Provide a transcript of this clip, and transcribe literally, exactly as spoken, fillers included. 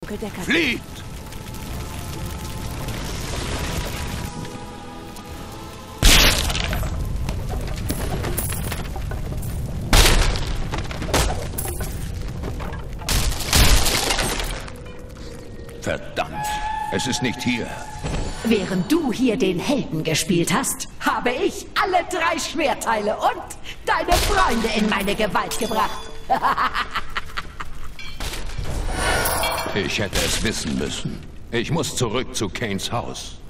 Flieht! Verdammt, es ist nicht hier. Während du hier den Helden gespielt hast, habe ich alle drei Schwertteile und deine Freunde in meine Gewalt gebracht. Ich hätte es wissen müssen. Ich muss zurück zu Kains Haus.